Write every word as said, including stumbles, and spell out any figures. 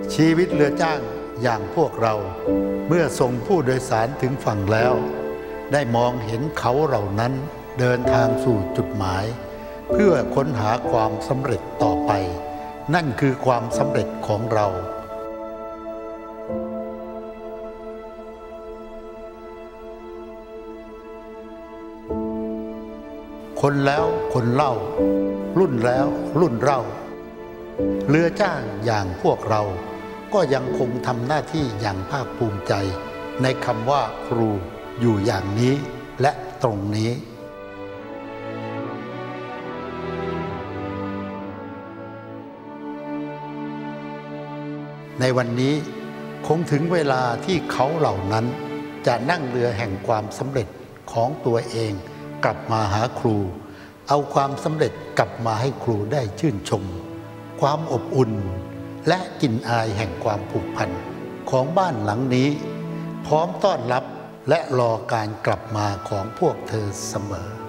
ชีวิตเรือจ้างอย่างพวกเราเมื่อส่งผู้โดยสารถึงฝั่งแล้วได้มองเห็นเขาเหล่านั้นเดินทางสู่จุดหมายเพื่อค้นหาความสำเร็จต่อไปนั่นคือความสำเร็จของเราคนแล้วคนเล่ารุ่นแล้วรุ่นเล่าเรือจ้างอย่างพวกเราก็ยังคงทำหน้าที่อย่างภาคภูมิใจในคำว่าครูอยู่อย่างนี้และตรงนี้ในวันนี้คงถึงเวลาที่เขาเหล่านั้นจะนั่งเรือแห่งความสำเร็จของตัวเองกลับมาหาครูเอาความสำเร็จกลับมาให้ครูได้ชื่นชมความอบอุ่นและกลิ่นอายแห่งความผูกพันของบ้านหลังนี้พร้อมต้อนรับและรอการกลับมาของพวกเธอเสมอ